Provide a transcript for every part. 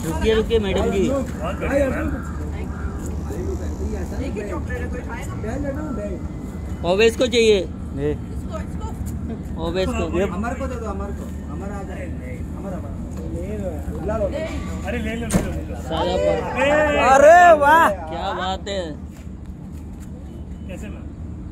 रुकिए रुकिए मैडम जी। ओवेस को चाहिए, ओवेस को। हमारे को दे दो, हमारे को, हमारा आ जाए, हमारा अरे ले लो सारा पर। अरे वाह क्या बात है। कैसे मैम?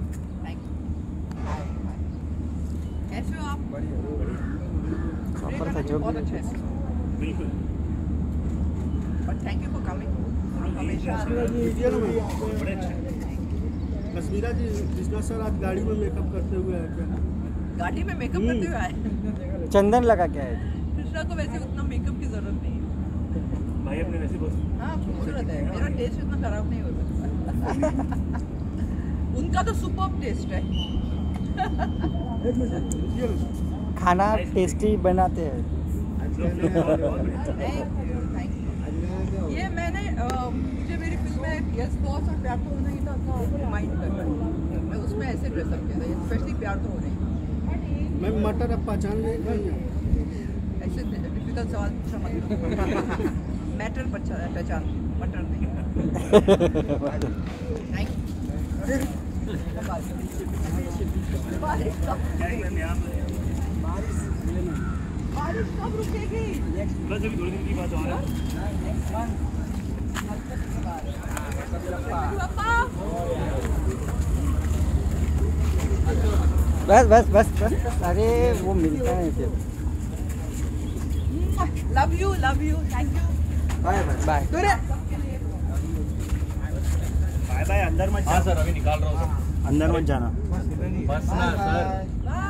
कैसे हो आप? प्रॉपर था जो बहुत अच्छा है। बिल्कुल। But thank you for coming. हमेशा बड़े अच्छे। कश्मीरा जी, विश्वास सर आज गाड़ी में मेकअप करते हुए आए क्या? गाड़ी में मेकअप करते हुए आए। चंदन लगा क्या है? कृष्णा को वैसे उतना मेकअप की जरूरत नहीं है। भाई अपने वैसे बहुत हाँ खूबसूरत है, मेरा टेस्ट इतना खराब नहीं हो सकता। उनका तो सुपर्ब टेस्ट है। खाना टेस्टी बनाते हैं। ये मैंने मुझे मेरी फिल्म में यस बॉस और प्यार तो होना ही था का रिमाइंड कर रहा है। मैं उसमें ऐसे ड्रेसअप किया था, स्पेशली प्यार तो होना ही। मैं मटर अब पहचान नहीं पाई। ऐसे डिफिकल्ट सवाल पूछा मत। मैटर पहचान, मटर नहीं। Thank you. बारिश कब रुकेगी? बस अभी 2 दिन की बात हो रहा है। बस बस बस बस अरे वो मिलता है फिर। Love you, thank you. Bye bye. Bye bye. अंदर मत। हाँ सर, अभी निकाल रहा हूँ। अंदर मत जाना। बस ना सर।